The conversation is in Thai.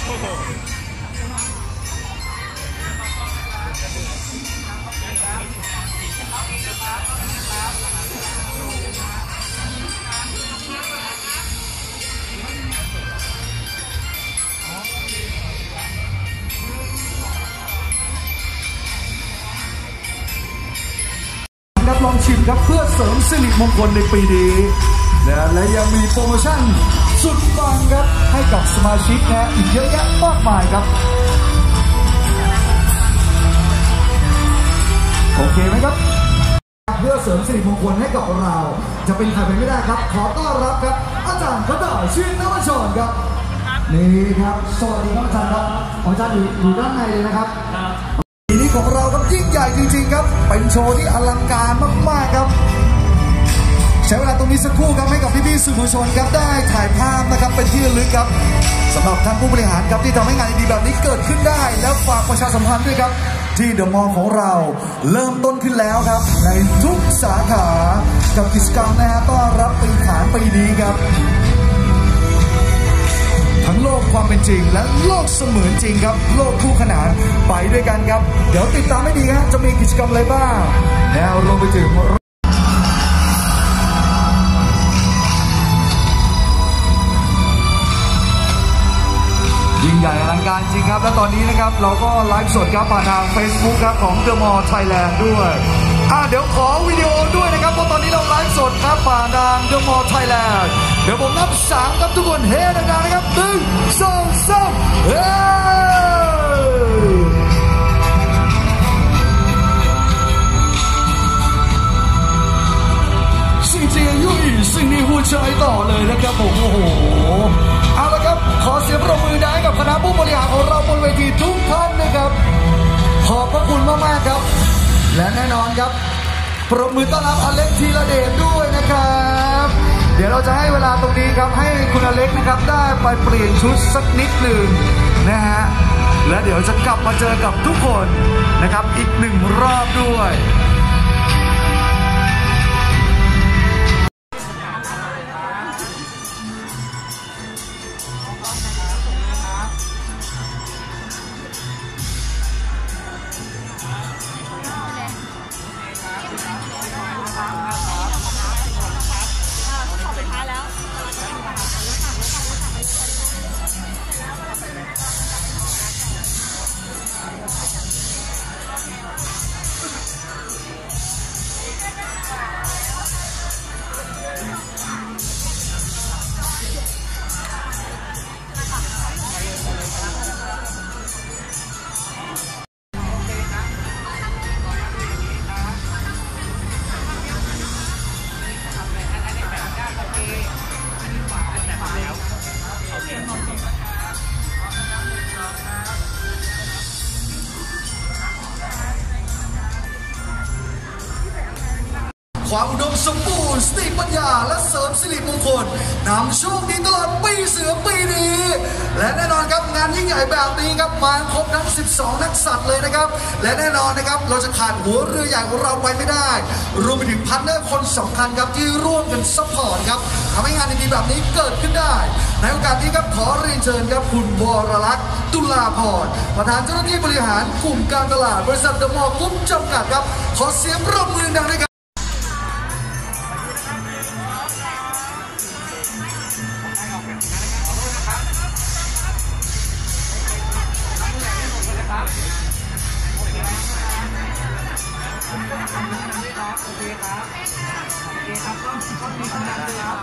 ลองชิมครับเพื่อเสริมสิริมงคลในปีนี้นะและยังมีโปรโมชั่นสุดปังครับให้กับสมาชิกนะอีกเยอะแยะมากมายครับโอเคไหมครับเพื่อเสริมสิริมงคลให้กับเราจะเป็นใครไปไม่ได้ครับขอต้อนรับครับอาจารย์กระต่ายชื่นนวชรครับนี่ครับสวัสดีครับอาจารย์ครับอาจารย์อยู่ด้านในเลยนะครับปีนี้ของเราครับยิ่งใหญ่จริงๆครับเป็นโชว์ที่อลังการมากๆครับใช้เวลาตรงนี้สักครู่ครับให้กับพี่ๆสื่อมวลชนครับได้ถ่ายภาพนะครับเป็นที่ระลึกครับสำหรับท่านผู้บริหารครับที่ทำให้งานดีแบบนี้เกิดขึ้นได้แล้วฝากประชาสัมพันธ์ด้วยครับที่เดอะมอลล์ของเราเริ่มต้นขึ้นแล้วครับในทุกสาขากับกิจกรรมนะฮะต้อนรับปีขานปีนี้ครับทั้งโลกความเป็นจริงและโลกเสมือนจริงครับโลกคู่ขนานไปด้วยกันครับเดี๋ยวติดตามให้ดีครับจะมีกิจกรรมอะไรบ้างแล้วรวมไปถึงยิ่งใหญ่อลังการจริงครับและตอนนี้นะครับเราก็ไลฟ์สดครับผ่านทาง Facebook ครับของ The Mall Thailand ด้วยเดี๋ยวขอวิดีโอด้วยนะครับเพราะตอนนี้เราไลฟ์สดครับผ่านทาง The Mall Thailand เดี๋ยวผมนับ3ครับทุกคนเฮ้ดังๆนะครับ1 2 3เฮ้สิ่งที่อายุอีกสิ่งนี้หัวใจต่อเลยนะครับผมโอ้โหเอาละครับขอเสียงปรบมือได้กับคณะผู้บริหารของเราบนเวทีทุกท่านนะครับขอบพระคุณมากๆครับและแน่นอนครับปรบมือต้อนรับอเล็กธีรเดชด้วยนะครับเดี๋ยวเราจะให้เวลาตรงนี้ครับให้คุณอเล็กนะครับได้ไปเปลี่ยนชุดสักนิดหนึ่งนะฮะและเดี๋ยวจะกลับมาเจอกับทุกคนนะครับอีก1 รอบด้วยความอุดมสมบูรณ์สติปัญญาและเสริมสิริมงคลนำโชคดีตลอดปีเสือปีนี้และแน่นอนครับงานยิ่งใหญ่แบบนี้ครับมาครบทั้ง12นักสัตว์เลยนะครับและแน่นอนนะครับเราจะขาดหัวเรือใหญ่ของเราไปไม่ได้รวมไปถึงพาร์ทเนอร์คนสำคัญครับที่ร่วมกันซัพพอร์ตครับทำให้งานดีๆแบบนี้เกิดขึ้นได้ในโอกาสนี้ครับขอเรียนเชิญครับคุณวรลักษณ์ตุลาภรณ์ประธานเจ้าหน้าที่บริหารกลุ่มการตลาดบริษัทเดอะมอลล์กรุ๊ปจำกัดครับขอเสียงปรบมือดังด้วยครับโอเคครับโอเคครับต้องมีคำถามเลยครับ